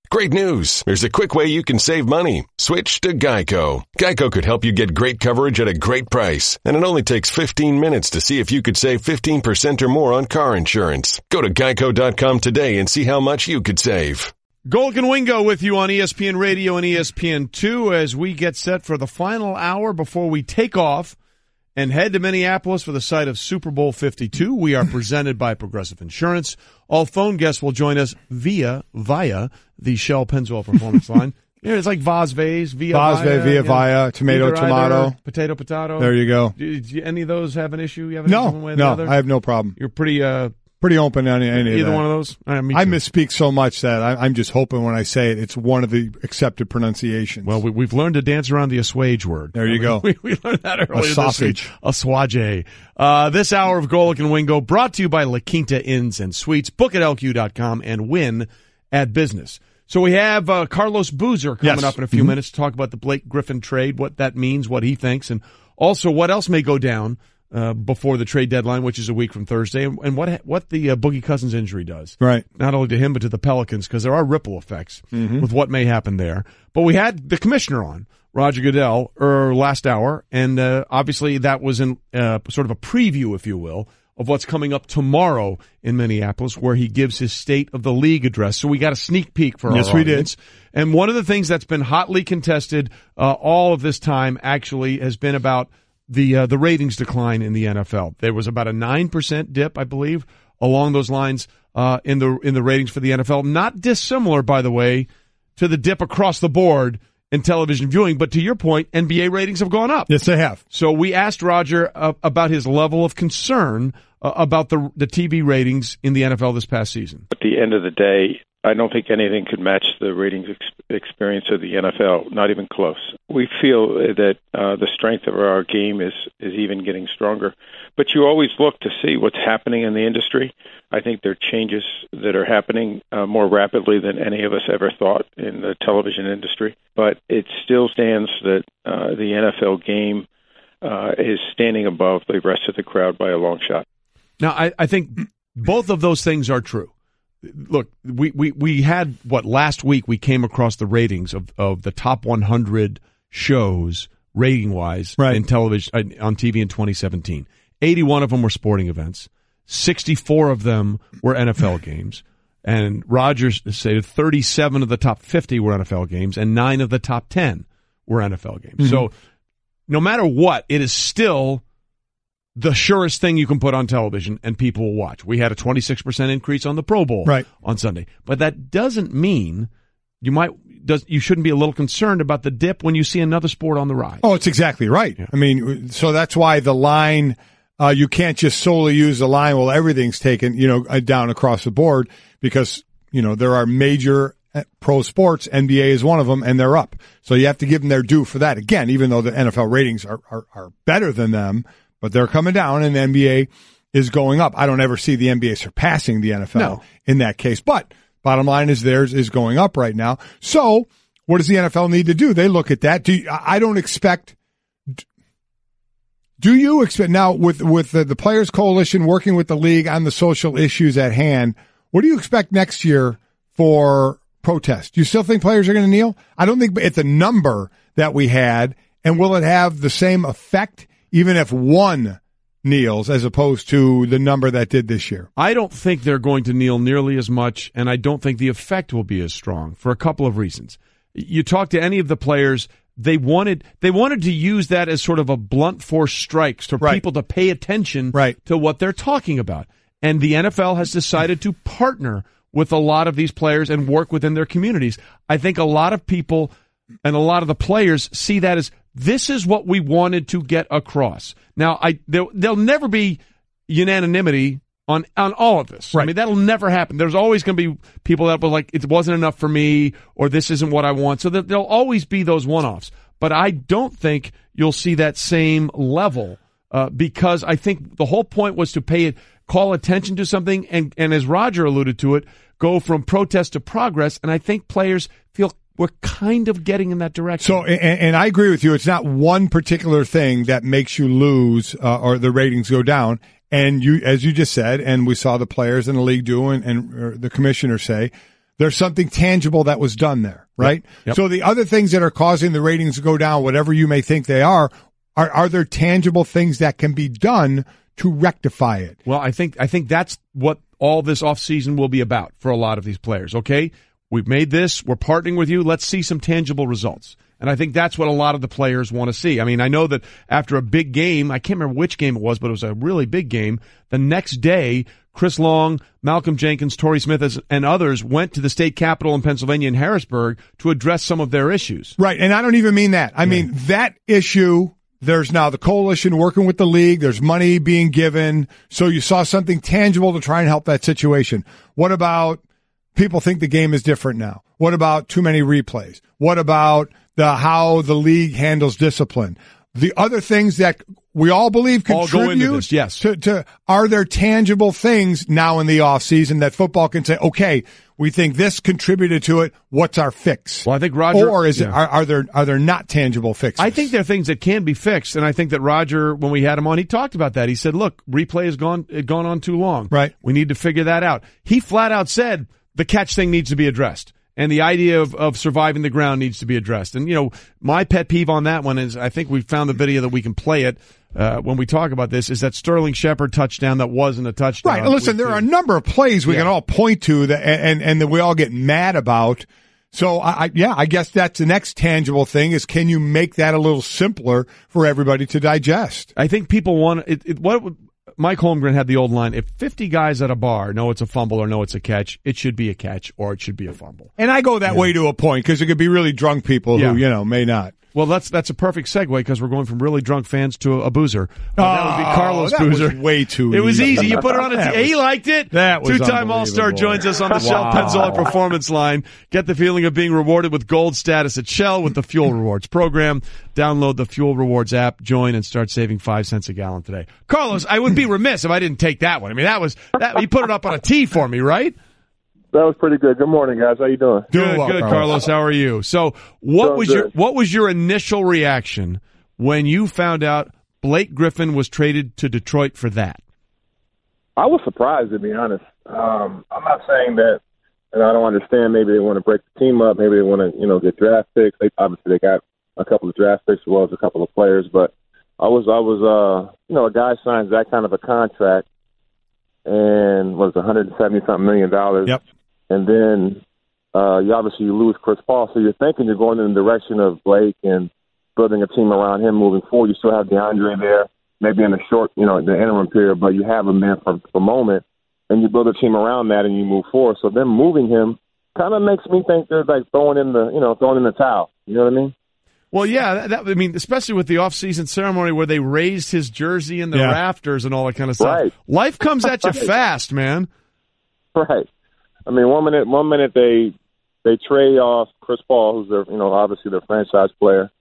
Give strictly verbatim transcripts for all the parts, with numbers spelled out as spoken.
Great news! There's a quick way you can save money. Switch to Geico. Geico could help you get great coverage at a great price, and it only takes fifteen minutes to see if you could save fifteen percent or more on car insurance. Go to geico dot com today and see how much you could save. Golic and Wingo with you on E S P N Radio and E S P N two as we get set for the final hour before we take off and head to Minneapolis for the site of Super Bowl fifty-two. We are presented by Progressive Insurance. All phone guests will join us via, via the Shell Pennzoil Performance Line. Yeah, it's like Vaz, Vaz, via, Vaz, via, via, you know, via, tomato, either, tomato. Either, potato, potato. There you go. Do, do any of those have an issue? You have an no, issue one way or no, the other? I have no problem. You're pretty, uh, pretty open on any, any either of that. one of those? All right, me I too. misspeak so much that I, I'm just hoping when I say it, it's one of the accepted pronunciations. Well, we, we've learned to dance around the assuage word. There you I mean, go. We, we learned that earlier A sausage. this week. Assuage. Uh, this hour of Golic and Wingo brought to you by La Quinta Inns and Suites. Book at L Q dot com and win at business. So we have uh, Carlos Boozer coming Yes. up in a few mm-hmm. minutes to talk about the Blake Griffin trade, what that means, what he thinks, and also what else may go down uh, before the trade deadline, which is a week from Thursday, and, and what what the uh, Boogie Cousins injury does. Right. Not only to him, but to the Pelicans, because there are ripple effects mm-hmm. with what may happen there. But we had the commissioner on, Roger Goodell, er, last hour, and uh, obviously that was in uh, sort of a preview, if you will, of what's coming up tomorrow in Minneapolis, where he gives his State of the League address. So we got a sneak peek for yes, our we audience. did. And one of the things that's been hotly contested uh, all of this time, actually, has been about the uh, the ratings decline in the N F L. There was about a nine percent dip, I believe, along those lines uh, in the in the ratings for the N F L. Not dissimilar, by the way, to the dip across the board in television viewing. But to your point, N B A ratings have gone up. Yes, they have. So we asked Roger uh, about his level of concern uh, about the the T V ratings in the N F L this past season. At the end of the day, I don't think anything could match the ratings ex- experience of the N F L, not even close. We feel that uh, the strength of our game is, is even getting stronger. But you always look to see what's happening in the industry. I think there are changes that are happening uh, more rapidly than any of us ever thought in the television industry. But it still stands that uh, the N F L game uh, is standing above the rest of the crowd by a long shot. Now, I, I think both of those things are true. Look, we, we, we had, what, last week we came across the ratings of, of the top one hundred shows, rating-wise, right. in television, on T V in twenty seventeen. eighty-one of them were sporting events. sixty-four of them were N F L games. And Rogers stated thirty-seven of the top fifty were N F L games, and nine of the top ten were N F L games. Mm-hmm. So no matter what, it is still the surest thing you can put on television, and people will watch. We had a twenty-six percent increase on the Pro Bowl right. on Sunday. But that doesn't mean you might does you shouldn't be a little concerned about the dip when you see another sport on the rise. Oh, it's exactly right. Yeah. I mean, so that's why the line, uh, you can't just solely use the line, well, everything's taken, you know, down across the board, because, you know, there are major pro sports. N B A is one of them, and they're up. So you have to give them their due for that. Again, even though the N F L ratings are, are, are better than them, but they're coming down, and the N B A is going up. I don't ever see the N B A surpassing the N F L no. in that case. But bottom line is theirs is going up right now. So what does the N F L need to do? They look at that. Do you, I don't expect – do you expect – now, with, with the, the Players Coalition working with the league on the social issues at hand, what do you expect next year for protest? Do you still think players are going to kneel? I don't think it's a number that we had, and will it have the same effect even if one kneels as opposed to the number that did this year? I don't think they're going to kneel nearly as much, and I don't think the effect will be as strong for a couple of reasons. You talk to any of the players, they wanted they wanted to use that as sort of a blunt force strikes to right. people to pay attention right. to what they're talking about. And the N F L has decided to partner with a lot of these players and work within their communities. I think a lot of people and a lot of the players see that as, this is what we wanted to get across. Now, I there, there'll never be unanimity on on all of this. Right. I mean, that'll never happen. There's always going to be people that will like, it wasn't enough for me, or this isn't what I want. So that there'll always be those one-offs. But I don't think you'll see that same level uh, because I think the whole point was to pay it, call attention to something, and, and as Roger alluded to it, go from protest to progress. And I think players feel we're kind of getting in that direction. So, and, and I agree with you. It's not one particular thing that makes you lose uh, or the ratings go down. And you, as you just said, and we saw the players in the league do, and, and the commissioner say, There's something tangible that was done there, right? Yep. Yep. So the other things that are causing the ratings to go down, whatever you may think they are, are, are there tangible things that can be done to rectify it? Well, I think I think that's what all this offseason will be about for a lot of these players, okay? We've made this. We're partnering with you. Let's see some tangible results. And I think that's what a lot of the players want to see. I mean, I know that after a big game, I can't remember which game it was, but it was a really big game, the next day, Chris Long, Malcolm Jenkins, Torrey Smith, and others went to the state capitol in Pennsylvania in Harrisburg to address some of their issues. Right, and I don't even mean that. I yeah. mean, that issue, there's now the coalition working with the league. There's money being given. So you saw something tangible to try and help that situation. What about people think the game is different now? What about too many replays? What about the how the league handles discipline? The other things that we all believe contribute all go into this, yes. to, to are there tangible things now in the offseason that football can say, okay, we think this contributed to it. What's our fix? Well, I think Roger, or is yeah. it are, are there are there not tangible fixes? I think there are things that can be fixed, and I think that Roger, when we had him on, he talked about that. He said, "Look, replay has gone it gone on too long. Right, we need to figure that out." He flat out said the catch thing needs to be addressed. And the idea of, of surviving the ground needs to be addressed. And, you know, my pet peeve on that one is I think we found the video that we can play it uh, when we talk about this, is that Sterling Shepard touchdown that wasn't a touchdown. Right. Listen, there are a number of plays we yeah. can all point to that and, and that we all get mad about. So, I, yeah, I guess that's the next tangible thing is can you make that a little simpler for everybody to digest? I think people want it. it what Mike Holmgren had the old line, if fifty guys at a bar know it's a fumble or know it's a catch, it should be a catch or it should be a fumble. And I go that yeah. way to a point because it could be really drunk people yeah. who, you know, may not. Well, that's that's a perfect segue because we're going from really drunk fans to a, a boozer. Uh, oh, that would be Carlos that Boozer. Was way too. It was easy. easy. You put it on a That t- was, he liked it. That was Two-time All-Star joins us on the wow. Shell Pennzoil Performance Line. Get the feeling of being rewarded with gold status at Shell with the Fuel Rewards program. Download the Fuel Rewards app, join, and start saving five cents a gallon today. Carlos, I would be remiss if I didn't take that one. I mean, that was that. You put it up on a tee for me, right? That was pretty good. Good morning, guys. How you doing? Good, well, good, Carlos. Carlos. How are you? So, what Doing was good. your what was your initial reaction when you found out Blake Griffin was traded to Detroit for that? I was surprised, to be honest. Um, I'm not saying that, and I don't understand. Maybe they want to break the team up. Maybe they want to, you know, get draft picks. They, obviously, they got a couple of draft picks as well as a couple of players. But I was, I was, uh, you know, a guy signs that kind of a contract, and was one hundred seventy something million dollars. Yep. And then uh, you obviously you lose Chris Paul, so you're thinking you're going in the direction of Blake and building a team around him moving forward. You still have DeAndre there, maybe in the short, you know, the interim period, but you have him there for the moment, and you build a team around that and you move forward. So them moving him kind of makes me think they're like throwing in the, you know, throwing in the towel. You know what I mean? Well, yeah, that, that, I mean, especially with the off-season ceremony where they raised his jersey in the yeah. rafters and all that kind of stuff. Right. Life comes at you right. fast, man. Right. I mean, one minute, one minute they they trade off Chris Paul, who's their, you know, obviously their franchise player,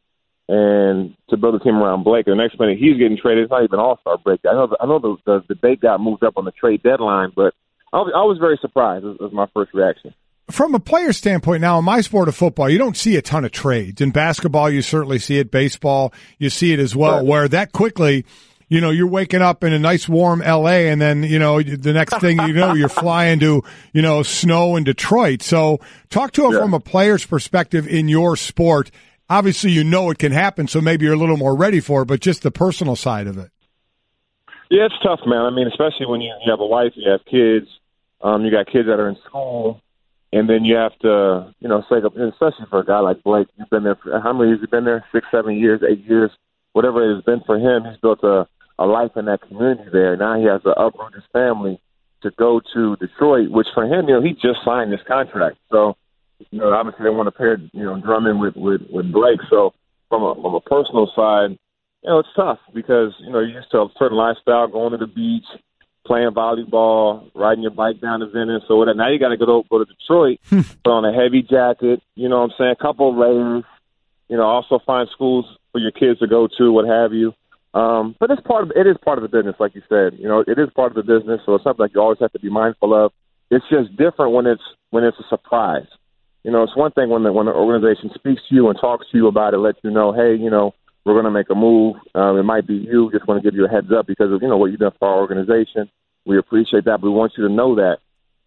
and to build a team around Blake. The next minute he's getting traded. It's not even All-Star break. I know, I know the, the debate got moved up on the trade deadline, but I was, I was very surprised. That was my first reaction. From a player standpoint, now in my sport of football, you don't see a ton of trades. In basketball, you certainly see it. Baseball, you see it as well, right. where that quickly, you know, you're waking up in a nice warm L A and then, you know, the next thing you know, you're flying to, you know, snow in Detroit. So talk to it yeah. from a player's perspective in your sport. Obviously, you know it can happen, so maybe you're a little more ready for it, but just the personal side of it. Yeah, it's tough, man. I mean, especially when you, you have a wife, you have kids, um, you got kids that are in school. And then you have to, you know, say, especially for a guy like Blake, you've been there for how many years? You've been there six, seven years, eight years, whatever it has been for him. He's built a, a life in that community there. Now he has to uproot his family to go to Detroit, which for him, you know, he just signed this contract. So, you know, obviously they want to pair, you know, Drummond with, with, with Blake. So from a, from a personal side, you know, it's tough because, you know, you're used to a certain lifestyle, going to the beach, playing volleyball, riding your bike down to Venice or whatever. Now you got to go to go to Detroit, put on a heavy jacket, you know what I'm saying, a couple of layers, you know, also find schools for your kids to go to, what have you. Um, but it's part of it is part of the business, like you said. You know, it is part of the business, so it's something like you always have to be mindful of. It's just different when it's when it's a surprise. You know, it's one thing when the when the organization speaks to you and talks to you about it, lets you know, hey, you know, we're going to make a move. Um, it might be you. Just want to give you a heads up because of, you know, what you've done for our organization. We appreciate that, but we want you to know that.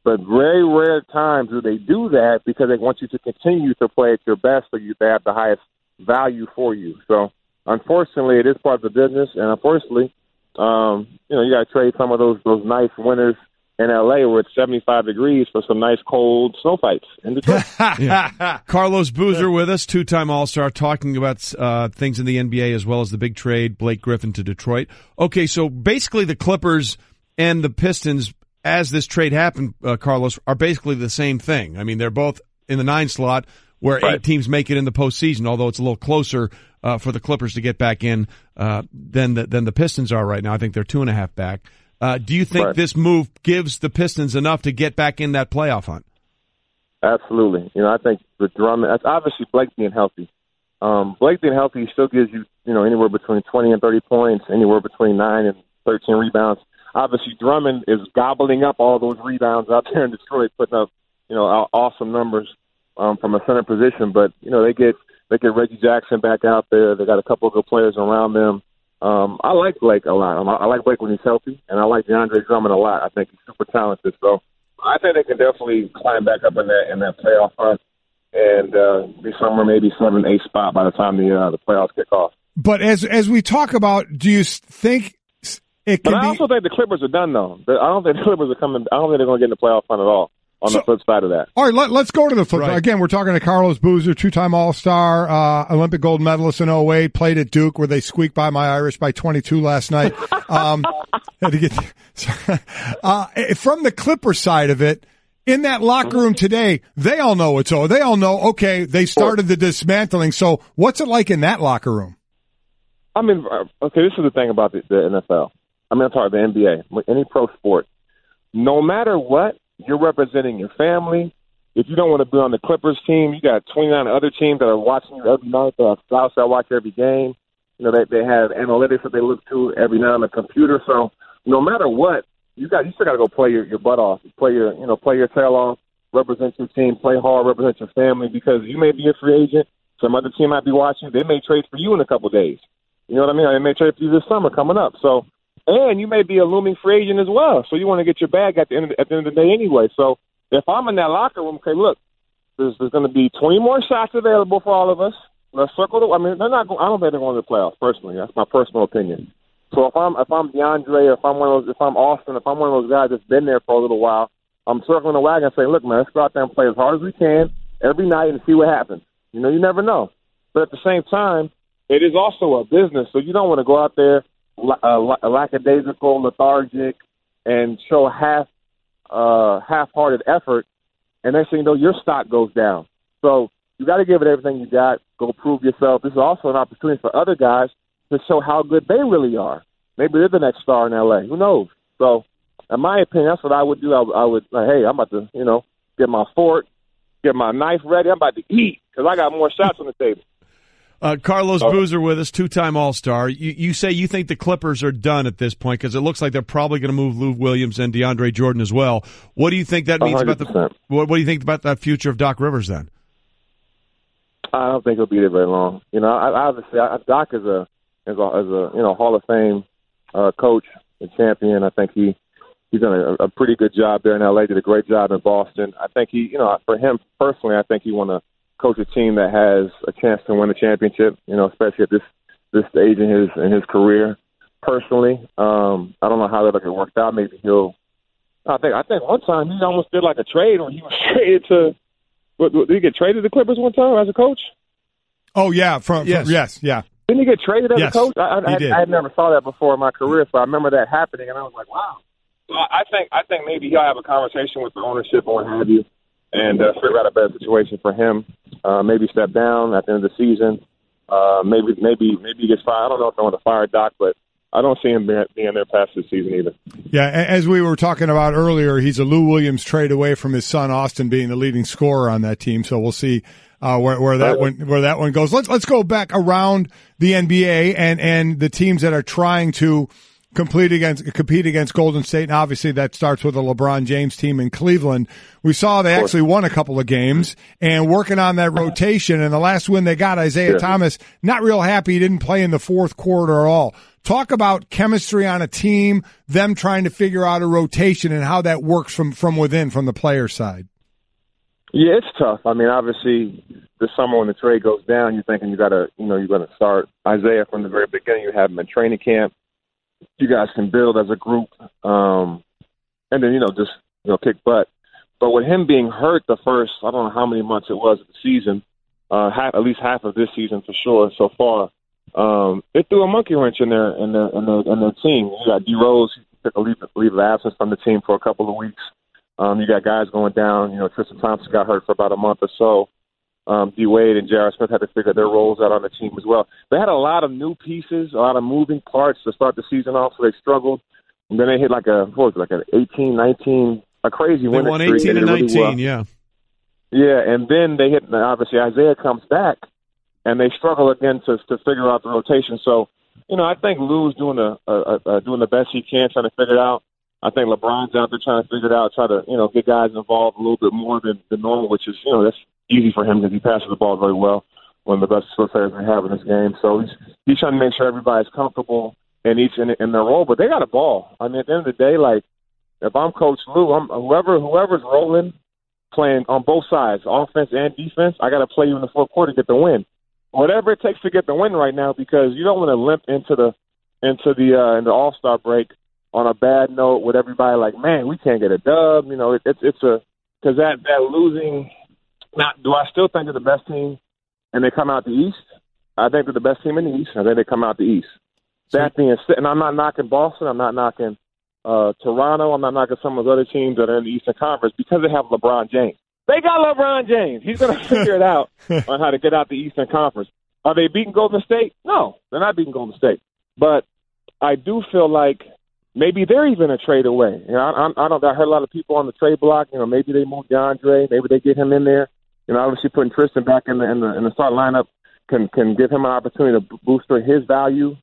But very rare times do they do that because they want you to continue to play at your best so you they have the highest value for you. So, unfortunately, it is part of the business, and unfortunately, um, you know, you got to trade some of those those nice winters in L A where it's seventy-five degrees for some nice cold snow fights in Detroit. Yeah. Carlos Boozer with us, two-time All-Star, talking about uh, things in the N B A as well as the big trade, Blake Griffin to Detroit. Okay, so basically the Clippers and the Pistons, as this trade happened, uh, Carlos, are basically the same thing. I mean, they're both in the nine slot where right. eight teams make it in the postseason, although it's a little closer uh, for the Clippers to get back in uh, than, the, than the Pistons are right now. I think they're two and a half back. Uh, do you think right. this move gives the Pistons enough to get back in that playoff hunt? Absolutely. You know, I think the Drummond, that's obviously Blake being healthy. Um, Blake being healthy still gives you, you know, anywhere between twenty and thirty points, anywhere between nine and thirteen rebounds. Obviously, Drummond is gobbling up all those rebounds out there in Detroit, putting up, you know, awesome numbers um, from a center position. But, you know, they get they get Reggie Jackson back out there. They got a couple of good players around them. Um, I like Blake a lot. I like Blake when he's healthy, and I like DeAndre Drummond a lot. I think he's super talented. So I think they can definitely climb back up in that in that playoff hunt and uh, be somewhere maybe seven, eight spot by the time the uh, the playoffs kick off. But as as we talk about, do you think it can But I be? also think the Clippers are done, though. I don't think the Clippers are coming. I don't think they're going to get in the playoff hunt at all. On So, the flip side of that. All right, let, let's go to the flip Right. side. Again, we're talking to Carlos Boozer, two-time All-Star, uh, Olympic gold medalist in oh eight, played at Duke where they squeaked by my Irish by twenty-two last night. Um, had to get, uh, from the Clipper side of it, in that locker room today, they all know it's over. They all know, okay, they started the dismantling. So what's it like in that locker room? I mean, okay, this is the thing about the, the N F L. I mean, I'm sorry, the N B A, any pro sport. No matter what, you're representing your family. If you don't want to be on the Clippers team, you got twenty-nine other teams that are watching you every night. They have scouts that watch every game. You know, they they have analytics that they look to every night on the computer. So no matter what, you got you still got to go play your, your butt off, play your you know play your tail off, represent your team, play hard, represent your family because you may be a free agent. Some other team might be watching. They may trade for you in a couple of days. You know what I mean? They may trade for you this summer coming up. So. And you may be a looming free agent as well, so you want to get your bag at the end of, at the end of the day anyway. So if I'm in that locker room, okay, look, there's, there's going to be twenty more shots available for all of us. Let's circle the. I mean, they're not. I don't think they're going to the playoffs. Personally, that's my personal opinion. So if I'm if I'm DeAndre, if I'm one of those, if I'm Austin, if I'm one of those guys that's been there for a little while, I'm circling the wagon and saying, look, man, let's go out there and play as hard as we can every night and see what happens. You know, you never know. But at the same time, it is also a business, so you don't want to go out there. Uh, lackadaisical, lethargic, and show half uh, half-hearted effort, and next thing you know, your stock goes down. So you got to give it everything you got. Go prove yourself. This is also an opportunity for other guys to show how good they really are. Maybe they're the next star in L A. Who knows? So, in my opinion, that's what I would do. I, I would, like, hey, I'm about to, you know, get my fork, get my knife ready. I'm about to eat because I got more shots on the table. Uh, Carlos Boozer with us, two-time All-Star. You, you say you think the Clippers are done at this point because it looks like they're probably going to move Lou Williams and DeAndre Jordan as well. What do you think that means one hundred percent. about the? What, what do you think about that future of Doc Rivers then? I don't think he'll be there very long. You know, I, obviously, I, Doc is a is a, is a you know Hall of Fame uh, coach and champion. I think he he's done a, a pretty good job there in L A. Did a great job in Boston. I think he, you know, for him personally, I think he want to coach a team that has a chance to win a championship, you know, especially at this this stage in his in his career. Personally, um, I don't know how that'll get worked out. Maybe he'll. I think I think one time he almost did like a trade when he was traded to. What, did he get traded to the Clippers one time as a coach? Oh yeah, from, yes, from, yes, yeah. Didn't he get traded as yes, a coach? I, I, he I, did. I had never saw that before in my career, so I remember that happening, and I was like, wow. So I think I think maybe he'll have a conversation with the ownership or what have you, and uh, figure out a better situation for him. Uh, maybe step down at the end of the season. Uh, maybe, maybe, maybe he gets fired. I don't know if they want to fire Doc, but I don't see him being there past this season either. Yeah, as we were talking about earlier, he's a Lou Williams trade away from his son Austin being the leading scorer on that team. So we'll see uh, where, where that one where that one goes. Let's let's go back around the N B A and and the teams that are trying to compete against compete against Golden State, and obviously that starts with a LeBron James team in Cleveland. We saw they actually won a couple of games and working on that rotation. And the last win they got, Isaiah yeah. Thomas, not real happy he didn't play in the fourth quarter at all. Talk about chemistry on a team, them trying to figure out a rotation and how that works from, from within, from the player side. Yeah, it's tough. I mean, obviously, this summer when the trade goes down, you're thinking you got to, you know, you're going to start Isaiah from the very beginning. You have him in training camp. You guys can build as a group, um, and then you know just you know kick butt. But with him being hurt the first, I don't know how many months it was of the season, uh, half, at least half of this season for sure so far. Um, it threw a monkey wrench in their in their in their, in their team. You got D Rose, he took a leave, leave of absence from the team for a couple of weeks. Um, you got guys going down. You know, Tristan Thompson got hurt for about a month or so. Um, D Wade and J R. Smith had to figure their roles out on the team as well. They had a lot of new pieces, a lot of moving parts to start the season off, so they struggled. And then they hit like a what was it, like an eighteen, nineteen, a crazy win. They won eighteen and nineteen, really well. yeah. Yeah, and then they hit. Obviously, Isaiah comes back, and they struggle again to to figure out the rotation. So, you know, I think Lou's doing the uh, uh, doing the best he can, trying to figure it out. I think LeBron's out there trying to figure it out, try to, you know, get guys involved a little bit more than, than normal, which is, you know, that's easy for him because he passes the ball very well, one of the best skill players we have in this game. So he's he's trying to make sure everybody's comfortable in each in, in their role. But they got a ball. I mean, at the end of the day, like, if I'm Coach Lou, I'm whoever whoever's rolling, playing on both sides, offense and defense, I got to play you in the fourth quarter to get the win. Whatever it takes to get the win right now, because you don't want to limp into the into the uh, in the All-Star break on a bad note with everybody like, man, we can't get a dub. You know, it, it's it's a because that that losing. Now, do I still think they're the best team and they come out the East? I think they're the best team in the East. I think they come out the East. So, that being said, and I'm not knocking Boston. I'm not knocking uh, Toronto. I'm not knocking some of those other teams that are in the Eastern Conference because they have LeBron James. They got LeBron James. He's going to figure it out on how to get out the Eastern Conference. Are they beating Golden State? No, they're not beating Golden State. But I do feel like maybe they're even a trade away. You know, I, I don't. I heard a lot of people on the trade block. You know, maybe they move DeAndre. Maybe they get him in there. You know, obviously putting Tristan back in the in the, in the start lineup can can give him an opportunity to boost his value.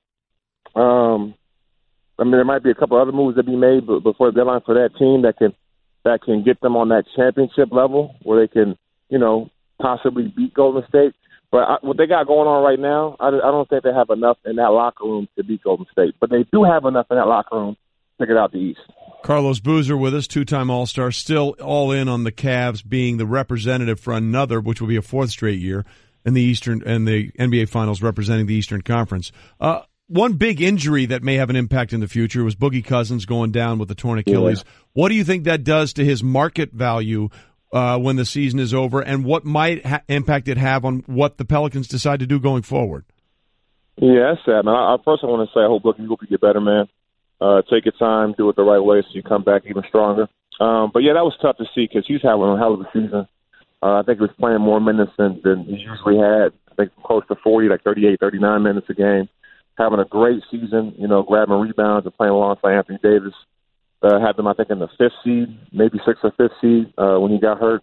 Um, I mean, there might be a couple other moves that be made before the deadline for that team that can that can get them on that championship level where they can, you know, possibly beat Golden State. But I, what they got going on right now, I, I don't think they have enough in that locker room to beat Golden State. But they do have enough in that locker room to get out the East. Carlos Boozer with us, two-time All-Star, still all in on the Cavs being the representative for another, which will be a fourth straight year in the Eastern and the N B A Finals representing the Eastern Conference. Uh, one big injury that may have an impact in the future was Boogie Cousins going down with the torn Achilles. Yeah. What do you think that does to his market value uh, when the season is over, and what might ha- impact it have on what the Pelicans decide to do going forward? Yeah, that's sad, man. I, I first I want to say I hope Boogie hope you get better, man. Uh, take your time, do it the right way so you come back even stronger. Um, but, yeah, that was tough to see because he's having a hell of a season. Uh, I think he was playing more minutes than, than he usually had. I think close to forty, like thirty-eight, thirty-nine minutes a game. Having a great season, you know, grabbing rebounds and playing alongside Anthony Davis. Uh, had them, I think, in the fifth seed, maybe sixth or fifth seed uh, when he got hurt.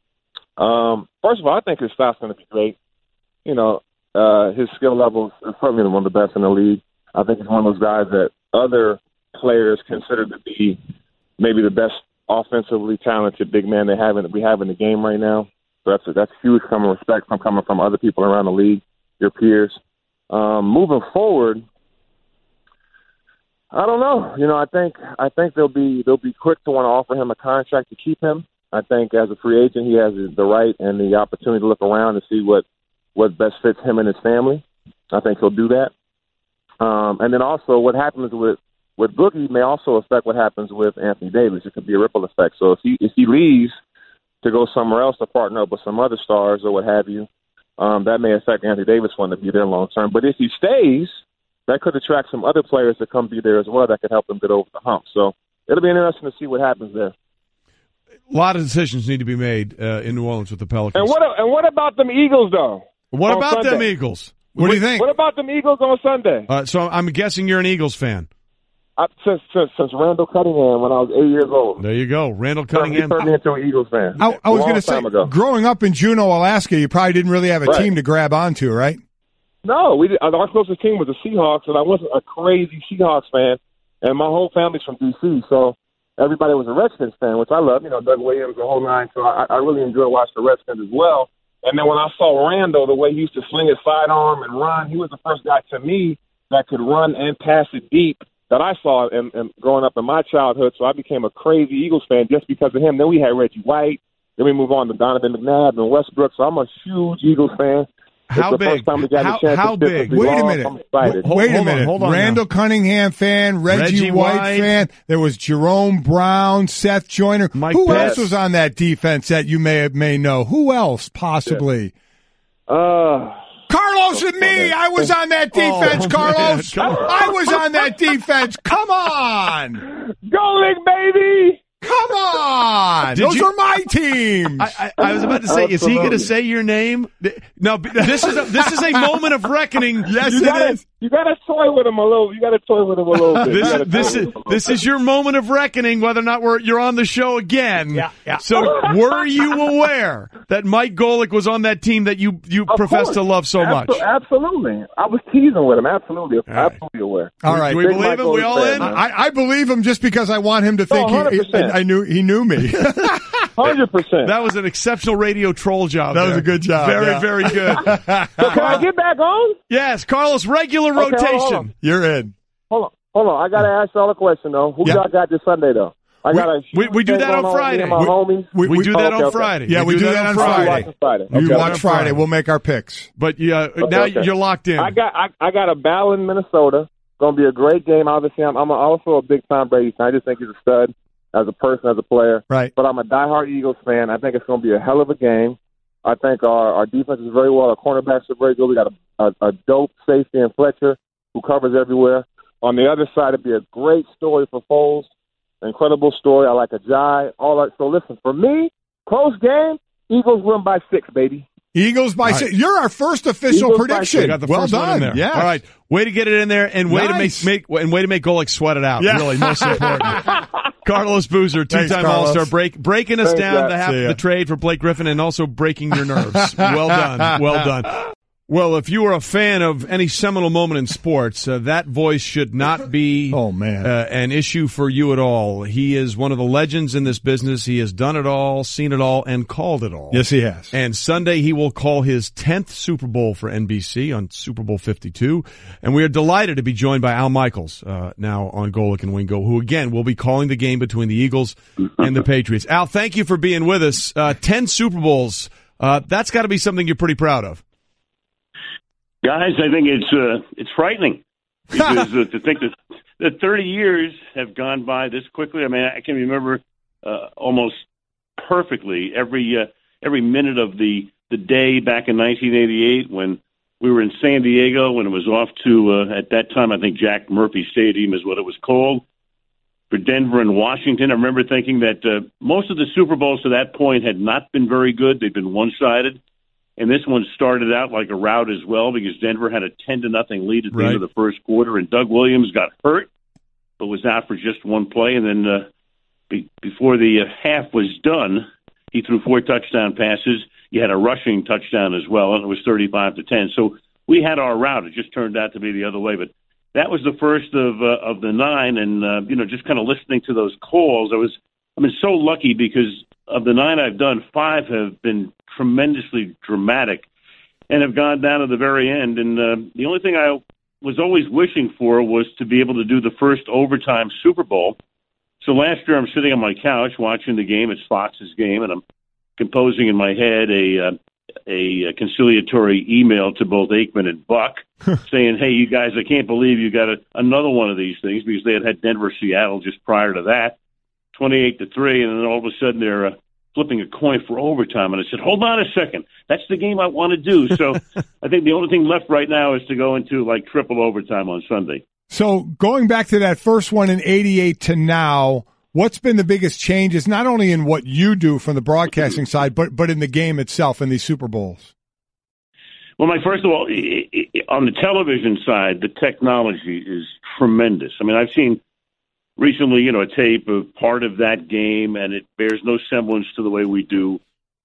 Um, first of all, I think his style's going to be great. You know, uh, his skill level is certainly one of the best in the league. I think he's one of those guys that other players consider to be maybe the best offensively talented big man they have in, we have in the game right now. So that's that's huge coming respect from coming from other people around the league, your peers. Um, moving forward, I don't know. You know, I think I think they'll be they'll be quick to want to offer him a contract to keep him. I think as a free agent, he has the right and the opportunity to look around and see what what best fits him and his family. I think he'll do that. Um, and then also what happens with, with Boogie may also affect what happens with Anthony Davis. It could be a ripple effect. So if he if he leaves to go somewhere else to partner up with some other stars or what have you, um, that may affect Anthony Davis wanting to be there long term. But if he stays, that could attract some other players to come be there as well that could help him get over the hump. So it'll be interesting to see what happens there. A lot of decisions need to be made uh, in New Orleans with the Pelicans. And what and what about them Eagles, though? What about Sunday? them Eagles? What, what do you think? What about them Eagles on Sunday? Uh, so I'm guessing you're an Eagles fan. I, since, since since Randall Cunningham when I was eight years old. There you go, Randall Cunningham. He turned me into an Eagles fan. I, I was going to say, ago. growing up in Juneau, Alaska, you probably didn't really have a right. team to grab onto, right? No, we did, our closest team was the Seahawks, and I wasn't a crazy Seahawks fan And my whole family's from D C, so everybody was a Redskins fan, which I love. You know, Doug Williams, the whole nine. So I, I really enjoy watching the Redskins as well. And then when I saw Randall, the way he used to sling his sidearm and run, he was the first guy to me that could run and pass it deep that I saw in, in growing up in my childhood. So I became a crazy Eagles fan just because of him. Then we had Reggie White. Then we move on to Donovan McNabb and Westbrook. So I'm a huge Eagles fan. How big? How, how big? Wait a minute. Wait, wait a minute. Hold on, hold on Randall now. Cunningham fan, Reggie, Reggie White, White fan. There was Jerome Brown, Seth Joyner. Mike Who Pitts. else was on that defense that you may may know? Who else possibly? Yeah. Uh, Carlos and me. I was on that defense, Oh, Carlos. man. Come on. I was on that defense. Come on. Go League, baby! Come on. Did Those you- are my teams. I, I, I was about to say, is he going to say your name? No, this is a, this is a moment of reckoning. Yes, You it gotta, is. you gotta toy with him a little. You gotta toy with him a little bit. You This gotta is this toy is with him a little this bit. is your moment of reckoning, whether or not we're, you're on the show again. Yeah, yeah. So, were you aware that Mike Golick was on that team that you you Of profess course. to love so Abso- much? Absolutely. I was teasing with him. Absolutely. right. Absolutely aware. All right. Do we Big believe Mike him? We Golick all fan, in? man. I, I believe him just because I want him to think Oh, he, one hundred percent. I knew he knew me. one hundred percent. That was an exceptional radio troll job. That was there. a good job, Very, yeah. very good. So can I get back on? Yes, Carlos, regular Okay, hold rotation. on. You're in. Hold on. Hold on. I got to ask y'all a question, though. Who Yeah. y'all got this Sunday, though? I We- got a we- we do thing that on going Friday. Me and my We- homies. We, We, we- do that okay, on okay. Friday. Yeah, we do that on I'll be Friday. watching Friday. You Okay. watch Friday. We'll make our picks. But yeah, Okay, now okay. you're locked in. I got I, I got a battle in Minnesota. Going to be a great game. Obviously, I'm, I'm also a big Tom Brady fan. I just think he's a stud as a person, as a player. Right. But I'm a diehard Eagles fan. I think it's going to be a hell of a game. I think our, our defense is very well. Our cornerbacks are very good. We got a, a, a dope safety in Fletcher who covers everywhere. On the other side, it'd be a great story for Foles. Incredible story. I like Ajayi. All that. So listen, for me, close game. Eagles win by six, baby. Eagles by All six. right. You're our first official Eagles by prediction. We got the well first done. one in there. Yeah. All right. Way to get it in there, and way Nice. to make, make and way to make Golick sweat it out. Yeah. Really, most important. Carlos Boozer, Thanks, two-time Carlos. All-Star, break breaking us Thanks, down Jack. the half See of ya. the trade for Blake Griffin, and also breaking your nerves. Well done. Well done. Well, if you are a fan of any seminal moment in sports, uh, that voice should not be Oh, man. Uh, an issue for you at all. He is one of the legends in this business. He has done it all, seen it all, and called it all. Yes, he has. And Sunday he will call his tenth Super Bowl for N B C on Super Bowl fifty-two. And we are delighted to be joined by Al Michaels, uh, now on Golick and Wingo, who again will be calling the game between the Eagles and the Patriots. Al, thank you for being with us. Uh, ten Super Bowls. Uh, that's got to be something you're pretty proud of. Guys, I think it's uh, it's frightening because uh, to think that that thirty years have gone by this quickly. I mean, I can remember uh, almost perfectly every uh, every minute of the the day back in nineteen eighty-eight when we were in San Diego when it was off to uh, at that time I think Jack Murphy Stadium is what it was called for Denver and Washington. I remember thinking that uh, most of the Super Bowls to that point had not been very good. They'd been one-sided. And this one started out like a rout as well because Denver had a ten to nothing lead at the Right. end of the first quarter, and Doug Williams got hurt, but was out for just one play. And then uh, be- before the uh, half was done, he threw four touchdown passes. You had a rushing touchdown as well, and it was thirty-five to ten. So we had our route. It just turned out to be the other way. But that was the first of uh, of the nine, and uh, you know, just kind of listening to those calls, I was I've been so lucky because of the nine I've done, five have been tremendously dramatic and have gone down to the very end. And uh, the only thing I was always wishing for was to be able to do the first overtime Super Bowl. So last year I'm sitting on my couch watching the game. It's Fox's game, and I'm composing in my head a uh, a conciliatory email to both Aikman and Buck saying, hey, you guys, I can't believe you got a, another one of these things because they had had Denver-Seattle just prior to that, twenty-eight to three, and then all of a sudden they're uh, flipping a coin for overtime. And I said, hold on a second. That's the game I want to do. So I think the only thing left right now is to go into like triple overtime on Sunday. So going back to that first one in eighty-eight to now, what's been the biggest changes, not only in what you do from the broadcasting side, but but in the game itself in these Super Bowls? Well, Mike, first of all, i- i- on the television side, the technology is tremendous. I mean, I've seen recently, you know, a tape of part of that game, and it bears no semblance to the way we do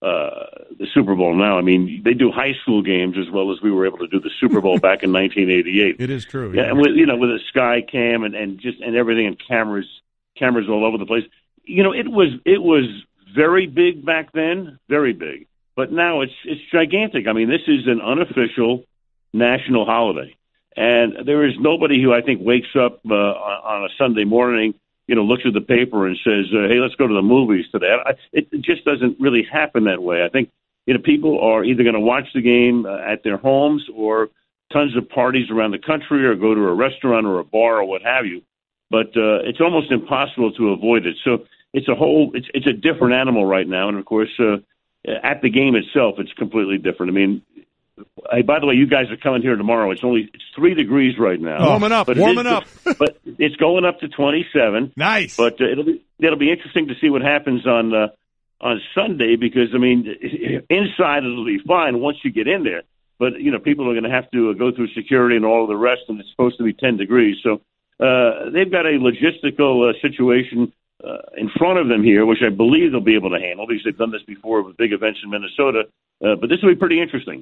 uh, the Super Bowl now. I mean, they do high school games as well as we were able to do the Super Bowl back in nineteen eighty-eight. It is true. Yeah, Yeah, and with, you know, with a sky cam and, and just and everything and cameras, cameras all over the place. You know, it was it was very big back then, very big. But now it's it's gigantic. I mean, this is an unofficial national holiday, and there is nobody who I think wakes up uh, on, on a Sunday morning, you know, looks at the paper and says, uh, "Hey, let's go to the movies today." I, it, it just doesn't really happen that way. I think you know people are either going to watch the game uh, at their homes or tons of parties around the country, or go to a restaurant or a bar or what have you. But uh, it's almost impossible to avoid it. So it's a whole it's it's a different animal right now, and of course. Uh, At the game itself, it's completely different. I mean, hey, by the way, you guys are coming here tomorrow. It's only it's three degrees right now. Oh, warming up, but warming is, up. But it's going up to twenty-seven. Nice. But uh, it'll be it'll be interesting to see what happens on uh, on Sunday because I mean, inside it'll be fine once you get in there. But you know, people are going to have to go through security and all of the rest, and it's supposed to be ten degrees. So uh, they've got a logistical uh, situation. Uh, in front of them here, which I believe they'll be able to handle because they've done this before with big events in Minnesota. Uh, but this will be pretty interesting.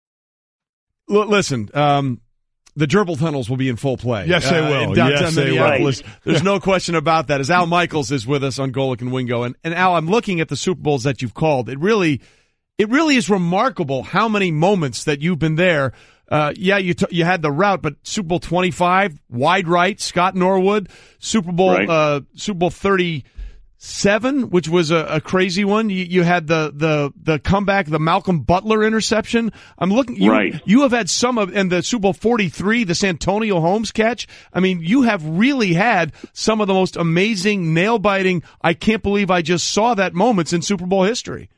L- listen, um, the gerbil tunnels will be in full play. Yes, they will. Uh, in downtown Yes, they Minneapolis. will. There's no question about that. As Al Michaels is with us on Golic and Wingo, and, and Al, I'm looking at the Super Bowls that you've called. It really, it really is remarkable how many moments that you've been there. Uh, yeah, you t- you had the route, but Super Bowl twenty-five, wide right, Scott Norwood, Super Bowl Right. uh, Super Bowl thirty-seven, which was a, a crazy one. You, you had the, the the comeback, the Malcolm Butler interception. I'm looking. You, Right. You have had some of, and the Super Bowl forty-three, the Santonio Holmes catch. I mean, you have really had some of the most amazing, nail biting. I can't believe I just saw that moments in Super Bowl history.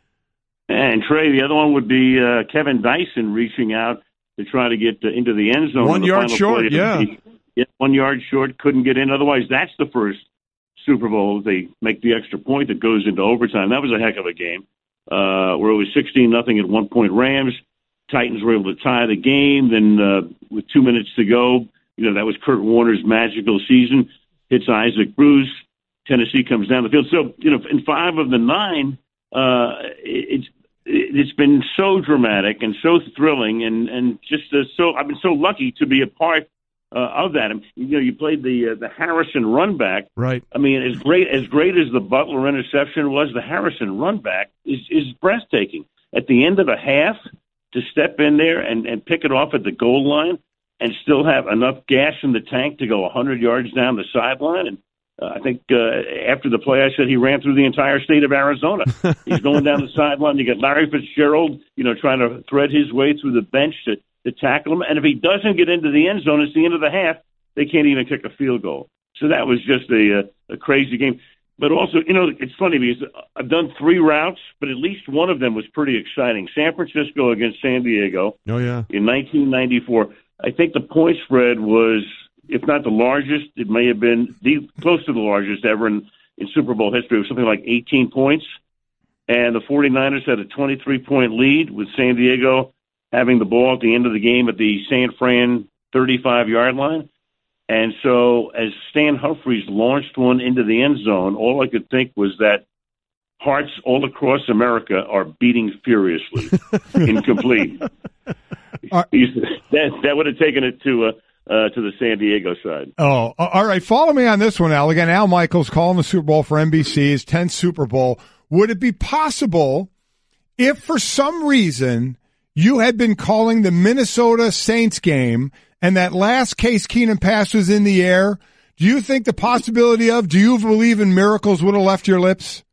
And Trey, the other one would be uh, Kevin Dyson reaching out to try to get uh, into the end zone. One the yard final short, play. yeah. yeah. One yard short, couldn't get in. Otherwise, that's the first Super Bowl. They make the extra point that goes into overtime. That was a heck of a game uh, where it was sixteen nothing at one point Rams. Titans were able to tie the game. Then uh, with two minutes to go, you know, that was Kurt Warner's magical season. Hits Isaac Bruce. Tennessee comes down the field. So, you know, in five of the nine, uh, it's It's been so dramatic and so thrilling, and and just uh, so I've been so lucky to be a part uh, of that. And, you know, you played the uh, the Harrison run back, Right. I mean, as great as great as the Butler interception was, the Harrison run back is is breathtaking. At the end of a half, to step in there and and pick it off at the goal line, and still have enough gas in the tank to go one hundred yards down the sideline. And Uh, I think uh, after the play, I said he ran through the entire state of Arizona. He's going down the sideline. You got Larry Fitzgerald, you know, trying to thread his way through the bench to, to tackle him. And if he doesn't get into the end zone, it's the end of the half. They can't even kick a field goal. So that was just a, a, a crazy game. But also, you know, it's funny because I've done three routes, but at least one of them was pretty exciting. San Francisco against San Diego Oh, yeah. in nineteen ninety-four. I think the point spread was, if not the largest, it may have been the close to the largest ever in, in Super Bowl history. It was something like eighteen points. And the 49ers had a twenty-three point lead with San Diego having the ball at the end of the game at the San Fran thirty-five yard line. And so as Stan Humphries launched one into the end zone, all I could think was that hearts all across America are beating furiously. Incomplete. Uh, that, that would have taken it to a Uh, to the San Diego side. Oh, all right. Follow me on this one, Al. Again, Al Michaels calling the Super Bowl for N B C, his tenth Super Bowl. Would it be possible if for some reason you had been calling the Minnesota Saints game and that last Case Keenum pass was in the air? Do you think the possibility of, do you believe in miracles would have left your lips?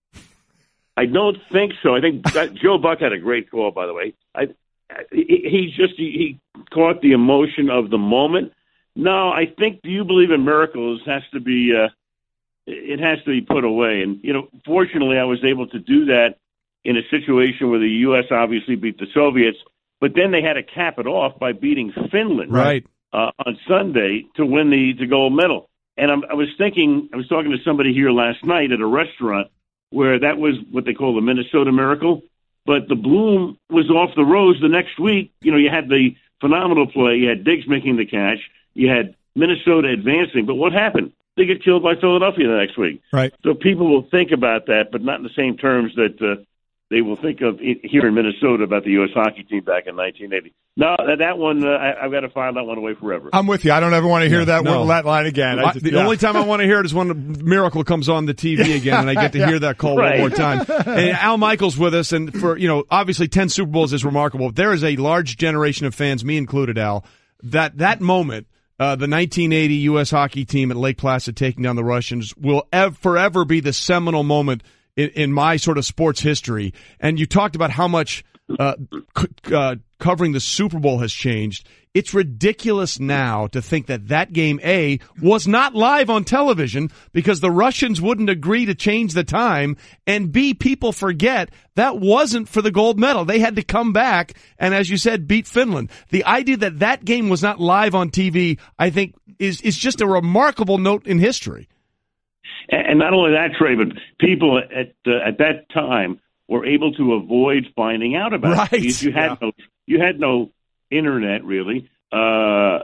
I don't think so. I think that, Joe Buck had a great call, by the way. I, he, he just he, he caught the emotion of the moment. No, I think do you believe in miracles has to be uh, it has to be put away. And you know, fortunately, I was able to do that in a situation where the U S obviously beat the Soviets, but then they had to cap it off by beating Finland Right. uh, on Sunday to win the, the gold medal. And I'm, I was thinking, I was talking to somebody here last night at a restaurant where that was what they call the Minnesota Miracle. But the bloom was off the rose the next week. You know, you had the phenomenal play. You had Diggs making the catch. You had Minnesota advancing. But what happened? They get killed by Philadelphia the next week. Right. So people will think about that, but not in the same terms that uh, they will think of it here in Minnesota about the U S hockey team back in nineteen eighty. No, that, that one, uh, I, I've got to file that one away forever. I'm with you. I don't ever want to hear yeah, that no. word, that line again. I just, the yeah. only time I want to hear it is when the Miracle comes on the T V again, and I get to yeah. hear that call right. one more time. And Al Michaels with us, and for, you know, obviously ten Super Bowls is remarkable. There is a large generation of fans, me included, Al, that that moment, uh, the nineteen eighty U S hockey team at Lake Placid taking down the Russians, will ev- forever be the seminal moment in, in my sort of sports history. And you talked about how much uh, c- uh, covering the Super Bowl has changed. It's ridiculous now to think that that game, A, was not live on television because the Russians wouldn't agree to change the time, and B, people forget that wasn't for the gold medal. They had to come back and, as you said, beat Finland. The idea that that game was not live on T V, I think, is, is just a remarkable note in history. And not only that, Trey, but people at uh, at that time were able to avoid finding out about right. it. You, you had yeah. no, you had no internet really. Uh,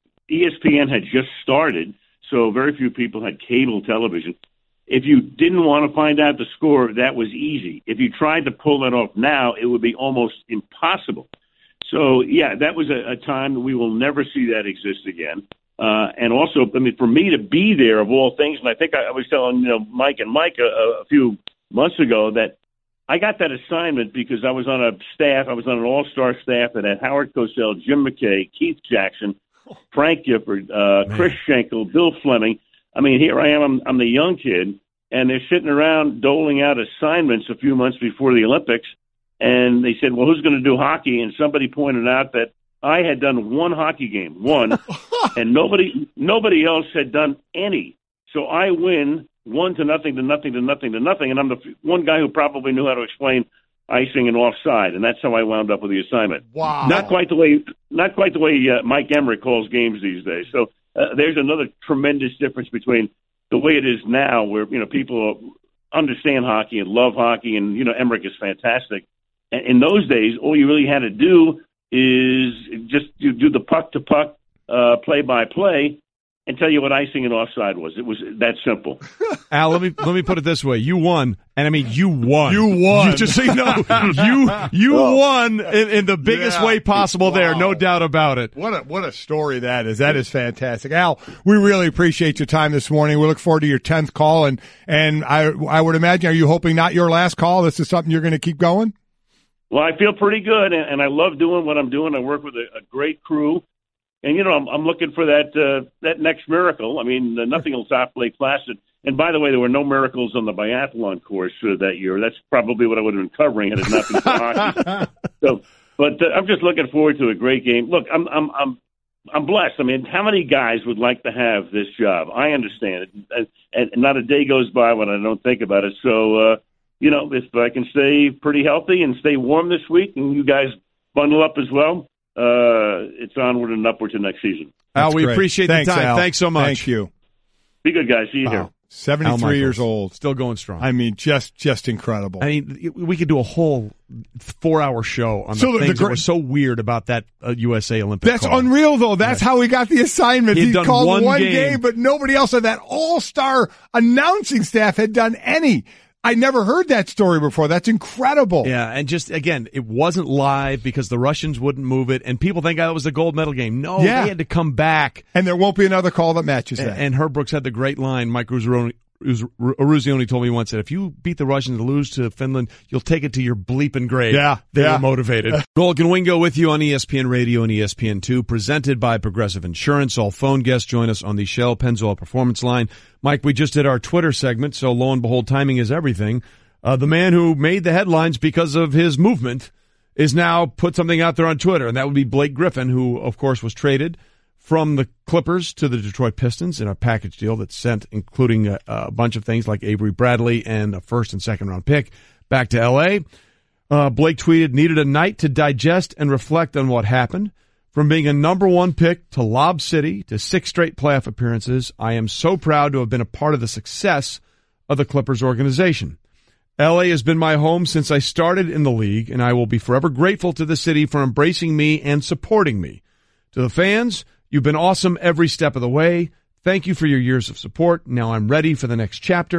E S P N had just started, so very few people had cable television. If you didn't want to find out the score, that was easy. If you tried to pull that off now, it would be almost impossible. So, yeah, that was a, a time that we will never see that exist again. Uh, and also, I mean, for me to be there of all things, and I think I, I was telling you know Mike and Mike a, a few months ago that I got that assignment because I was on a staff, I was on an all-star staff that had Howard Cosell, Jim McKay, Keith Jackson, Frank Gifford, uh, Chris Schenkel, Bill Fleming. I mean, here I am, I'm, I'm the young kid, and they're sitting around doling out assignments a few months before the Olympics, and they said, well, who's going to do hockey? And somebody pointed out that I had done one hockey game, one, and nobody nobody else had done any. So I win one to nothing to nothing to nothing to nothing, and I'm the one guy who probably knew how to explain icing and offside, and that's how I wound up with the assignment. Wow! Not quite the way, not quite the way uh, Mike Emmerich calls games these days. So uh, there's another tremendous difference between the way it is now, where you know people understand hockey and love hockey, and you know Emmerich is fantastic. And in those days, all you really had to do is just do, do the puck to puck, uh, play by play, and tell you what icing and offside was. It was that simple. Al, let me let me put it this way: you won, and I mean you won. You won. You just so you know, you you oh. won in, in the biggest yeah. way possible. Wow. There, no doubt about it. What a what a story that is. That is fantastic, Al. We really appreciate your time this morning. We look forward to your tenth call, and and I I would imagine, are you hoping not your last call? This is something you're going to keep going. Well, I feel pretty good, and, and I love doing what I'm doing. I work with a, a great crew, and you know I'm, I'm looking for that uh, that next miracle. I mean, uh, nothing will top Lake Placid. And by the way, there were no miracles on the biathlon course uh, that year. That's probably what I would have been covering had it not been for hockey. So, but uh, I'm just looking forward to a great game. Look, I'm I'm I'm I'm blessed. I mean, how many guys would like to have this job? I understand it, and, and not a day goes by when I don't think about it. So. Uh, You know, if I can stay pretty healthy and stay warm this week, and you guys bundle up as well, uh, it's onward and upward to next season. Al, That's we great. appreciate Thanks, the time. Al. Thanks so much. Thank you. Be good, guys. See you Wow. here. seventy-three years old. Still going strong. I mean, just just incredible. I mean, we could do a whole four-hour show on the So the- things the that gr- were so weird about that uh, U S A Olympic That's call. unreal, though. That's Yes. how he got the assignment. He had He done called one one, game. game, but nobody else of that all-star announcing staff had done any. I never heard that story before. That's incredible. Yeah, and just, again, it wasn't live because the Russians wouldn't move it, and people think, oh, it was the gold medal game. No, Yeah. they had to come back. And there won't be another call that matches And, that. and Herb Brooks had the great line, Mike Ruzzaroni, Ruzioni told me once that if you beat the Russians and lose to Finland, you'll take it to your bleeping grave. Yeah, They yeah. were motivated. Golk and Wingo with you on E S P N Radio and E S P N two, presented by Progressive Insurance. All phone guests join us on the Shell Pennzoil Performance Line. Mike, we just did our Twitter segment, so lo and behold, timing is everything. Uh, the man who made the headlines because of his movement is now put something out there on Twitter, and that would be Blake Griffin, who, of course, was traded from the Clippers to the Detroit Pistons in a package deal that sent, including a, a bunch of things like Avery Bradley and a first and second round pick, back to L A. Uh, Blake tweeted, needed a night to digest and reflect on what happened. From being a number one pick to Lob City to six straight playoff appearances, I am so proud to have been a part of the success of the Clippers organization. L A has been my home since I started in the league, and I will be forever grateful to the city for embracing me and supporting me. To the fans, you've been awesome every step of the way. Thank you for your years of support. Now I'm ready for the next chapter.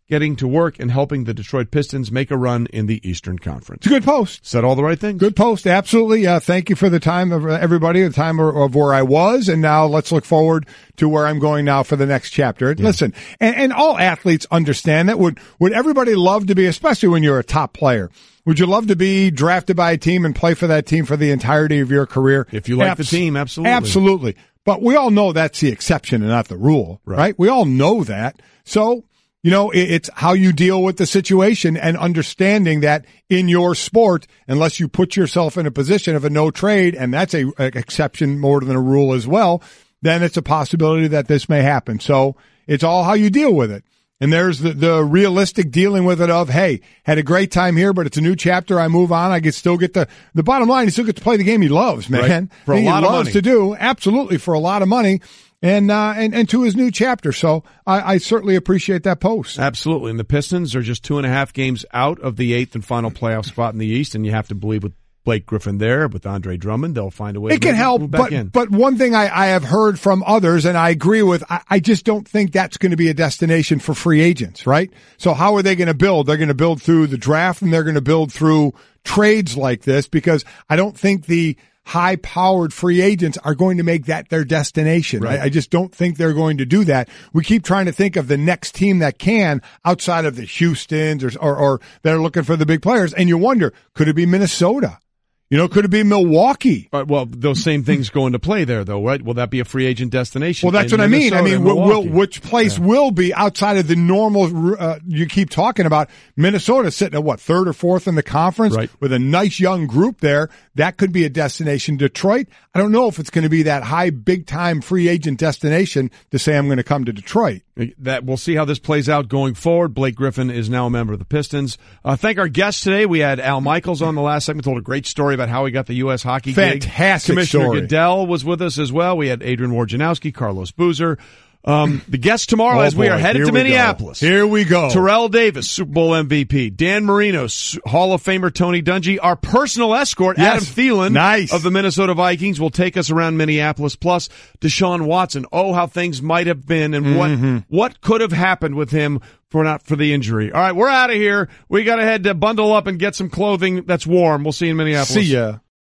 getting to work and helping the Detroit Pistons make a run in the Eastern Conference. It's a good post. Said all the right things. Good post, absolutely. Uh, thank you for the time of everybody, the time of, of where I was, and now let's look forward to where I'm going now for the next chapter. Yeah. Listen, and, and all athletes understand that. Would would everybody love to be, especially when you're a top player, would you love to be drafted by a team and play for that team for the entirety of your career? If you like Abs- the team, absolutely. Absolutely. But we all know that's the exception and not the rule, right? right? We all know that. So, you know, it's how you deal with the situation and understanding that in your sport, unless you put yourself in a position of a no trade, and that's a, a exception more than a rule as well, then it's a possibility that this may happen. So it's all how you deal with it. And there's the, the realistic dealing with it of, hey, had a great time here, but it's a new chapter. I move on. I can still get the, the bottom line, he still gets to play the game he loves, man. Right. For a lot he of loves money. to do. Absolutely. For a lot of money. And, uh, and, and to his new chapter. So I, I certainly appreciate that post. Absolutely. And the Pistons are just two and a half games out of the eighth and final playoff spot in the East. And you have to believe with Blake Griffin there, with Andre Drummond, they'll find a way it to can move, help, move back but, in. But one thing I, I have heard from others, and I agree with, I, I just don't think that's going to be a destination for free agents, right? So how are they going to build? They're going to build through the draft, and they're going to build through trades like this, because I don't think the high-powered free agents are going to make that their destination. Right. I, I just don't think they're going to do that. We keep trying to think of the next team that can outside of the Houstons or, or, or they're looking for the big players, and you wonder, could it be Minnesota? You know, could it be Milwaukee? But, well, those same things go into play there, though, right? Will that be a free agent destination? Well, that's in what I mean. I Minnesota mean, and will, Milwaukee? which place Yeah. will be outside of the normal, uh, you keep talking about Minnesota sitting at what, third or fourth in the conference Right. with a nice young group there. That could be a destination. Detroit, I don't know if it's going to be that high, big time free agent destination to say I'm going to come to Detroit. That we'll see how this plays out going forward. Blake Griffin is now a member of the Pistons. Uh, thank our guests today. We had Al Michaels on the last segment, told a great story about how he got the U S hockey gig. Fantastic Commissioner story. Goodell was with us as well. We had Adrian Wojnarowski, Carlos Boozer. Um, the guest tomorrow, Oh, as we boy. are headed Here to we go. Minneapolis. Here we go. Terrell Davis, Super Bowl M V P. Dan Marino, Hall of Famer Tony Dungy. Our personal escort, Yes. Adam Thielen Nice. of the Minnesota Vikings, will take us around Minneapolis. Plus, Deshaun Watson. Oh, how things might have been and Mm-hmm. what what could have happened with him for not for the injury. All right, we're out of here. We got to head to bundle up and get some clothing that's warm. We'll see you in Minneapolis. See ya.